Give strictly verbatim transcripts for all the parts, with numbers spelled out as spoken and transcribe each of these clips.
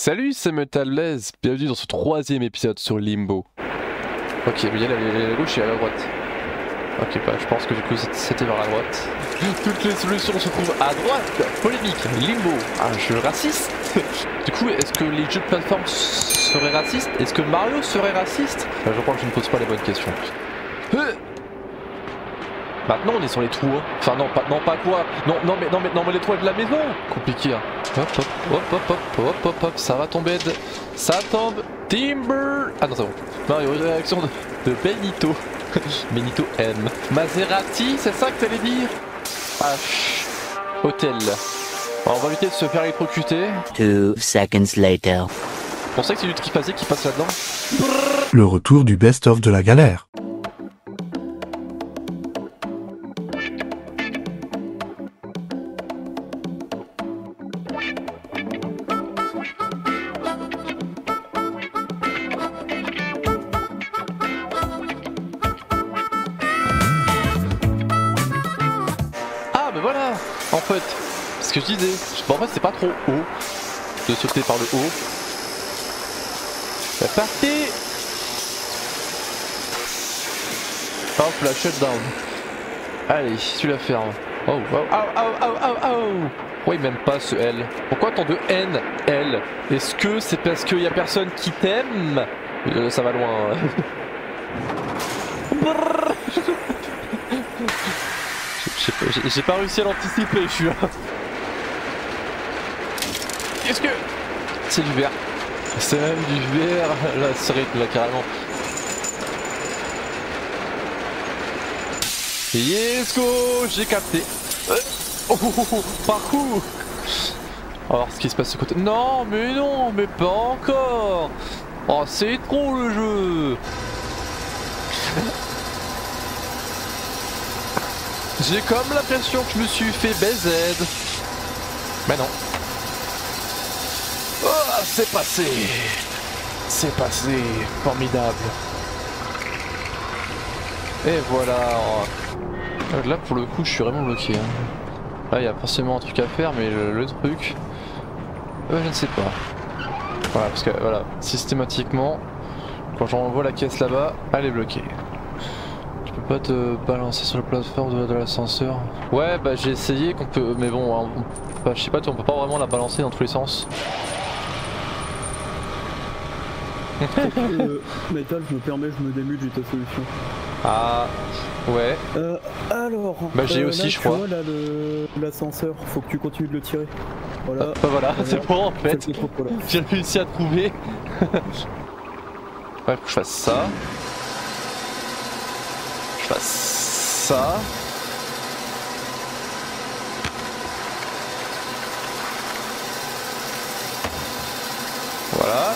Salut, c'est Metal Blaze, bienvenue dans ce troisième épisode sur Limbo. Ok, mais il y a la, la, la gauche et à la droite. Ok, bah je pense que du coup c'était vers la droite. Toutes les solutions se trouvent à droite. Polémique, Limbo, un jeu raciste. Du coup, est-ce que les jeux de plateforme seraient racistes? Est-ce que Mario serait raciste? Enfin, je crois que je ne pose pas les bonnes questions. Maintenant on est sur les toits. Enfin non pas non pas quoi. Non non mais non mais non mais les toits de la maison. Compliqué hein. Hop hop hop hop hop hop hop hop. Ça va tomber de... Ça tombe. Timber. Ah non c'est bon. Mario, réaction de, de Benito. Benito M. Maserati, c'est ça que t'allais dire? H. Hôtel. Alors, on va éviter de se faire électrocuter. Two seconds later. On pensais que c'est du triphasique qui passe là-dedans. Le retour du best-of de la galère. Voilà, en fait, ce que je disais, bon, en fait c'est pas trop haut de sauter par le haut. C'est parti. Hop, la shutdown. Allez, tu la fermes. Oh, oh, oh, oh, oh, oh, oh. Pourquoi il m'aime pas ce L? Pourquoi tant de N, L? Est-ce que c'est parce qu'il y a personne qui t'aime? euh, Ça va loin. J'ai pas réussi à l'anticiper, je suis là. Qu'est-ce que... C'est du verre. C'est même du verre. Là, c'est rythme là, carrément. Yes go. J'ai capté. Oh, oh, oh, oh, parcours. Alors, ce qui se passe de ce côté... Non, mais non, mais pas encore. Oh, c'est trop le jeu. J'ai comme l'impression que je me suis fait B Z. Mais non. Oh, c'est passé. C'est passé. Formidable. Et voilà. Là, pour le coup, je suis vraiment bloqué. Là, il y a forcément un truc à faire, mais le, le truc... Euh, je ne sais pas. Voilà, parce que, voilà, systématiquement, quand j'envoie la caisse là-bas, elle est bloquée. Tu peux pas te balancer sur la plateforme de, de l'ascenseur? Ouais bah j'ai essayé qu'on peut, mais bon, on, bah, je sais pas, on peut pas vraiment la balancer dans tous les sens. euh, Metal, je me permets, je me démute, j'ai ta solution. Ah ouais. Euh, alors. Bah j'ai euh, aussi là, je crois. Tu vois là l'ascenseur, faut que tu continues de le tirer. Voilà. Ah, bah voilà, voilà. C'est bon en fait. Voilà. J'ai réussi à trouver. Ouais, faut que je fasse ça. Je fasse ça. Voilà.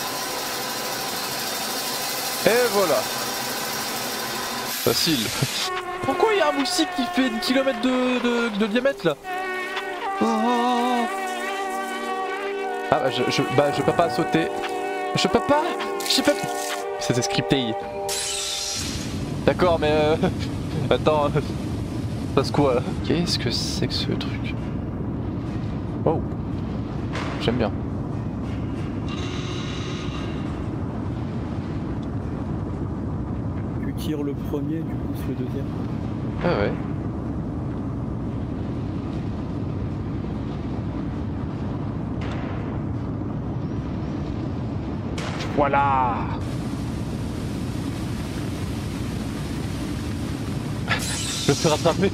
Et voilà. Facile. Pourquoi il y a un moustique qui fait une kilomètre de, de, de diamètre là? Oh. Ah bah je, je, bah je peux pas sauter. Je peux pas. Je sais pas. C'était scripté. D'accord mais euh... Attends, euh... passe quoi là? Qu'est-ce que c'est que ce truc? Oh. J'aime bien. Tu tires le premier, du coup c'est le deuxième. Ah ouais. Voilà. Je me fais rattraper.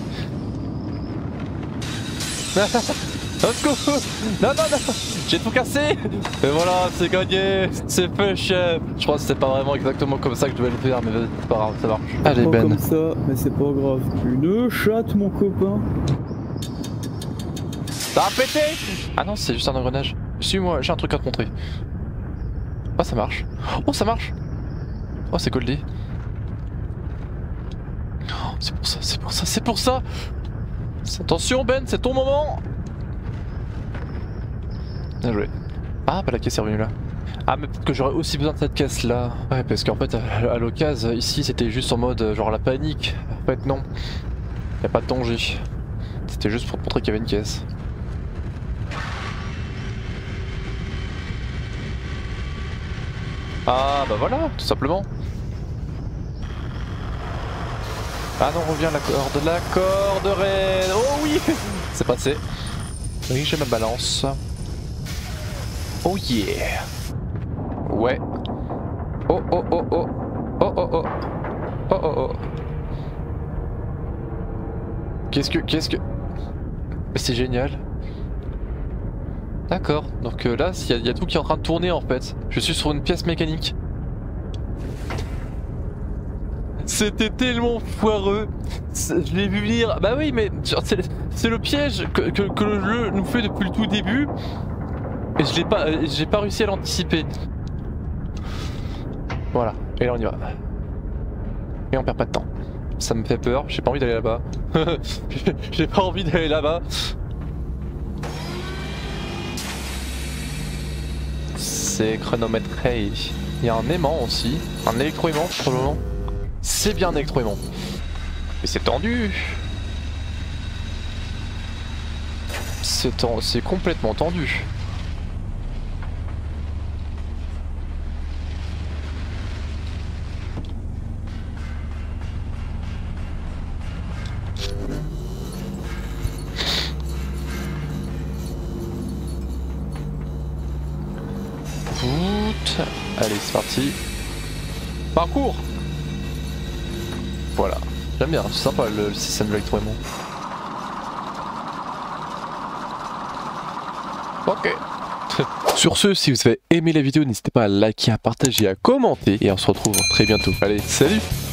Let's go. Non, non, non. J'ai tout cassé. Et voilà, c'est gagné. C'est fait chier. Je crois que c'était pas vraiment exactement comme ça que je devais le faire, mais c'est pas grave, ça marche. Allez, pas Ben. comme ça, mais c'est pas grave. Une chatte, mon copain. Ça a pété. Ah non, c'est juste un engrenage. Suis-moi, j'ai un truc à te montrer. Oh, ça marche. Oh, ça marche. Oh, c'est goldé. Oh, c'est pour ça, c'est pour ça, c'est pour ça. Attention Ben, c'est ton moment. Bien joué. Ah bah la caisse est revenue là. Ah mais peut-être que j'aurais aussi besoin de cette caisse là. Ouais parce qu'en fait à, à l'occasion ici c'était juste en mode genre la panique. En fait non. Y'a pas de danger. C'était juste pour montrer qu'il y avait une caisse. Ah bah voilà, tout simplement. Ah non, revient la corde, la corde raide. Oh oui. C'est passé. Oui, j'ai ma balance. Oh yeah. Ouais. Oh oh oh oh. Oh oh oh. Oh oh oh. Qu'est-ce que... Qu'est-ce que... C'est génial. D'accord, donc euh, là, il y, y a tout qui est en train de tourner en fait. Je suis sur une pièce mécanique. C'était tellement foireux. Je l'ai vu venir. Bah oui, mais c'est le piège que, que, que le jeu nous fait depuis le tout début. Et je l'ai pas, j'ai pas réussi à l'anticiper. Voilà, et là on y va. Et on perd pas de temps. Ça me fait peur, j'ai pas envie d'aller là-bas. J'ai pas envie d'aller là-bas. C'est chronométré. Il y a un aimant aussi, un électro-aimant probablement. C'est bien un électro-aimant. Mais c'est tendu. C'est ten... c'est complètement tendu. Allez, c'est parti. Parcours. Voilà. J'aime bien, c'est sympa le, le système d'électro-aimant. Ok. Sur ce, si vous avez aimé la vidéo, n'hésitez pas à liker, à partager, à commenter. Et on se retrouve très bientôt. Allez, salut!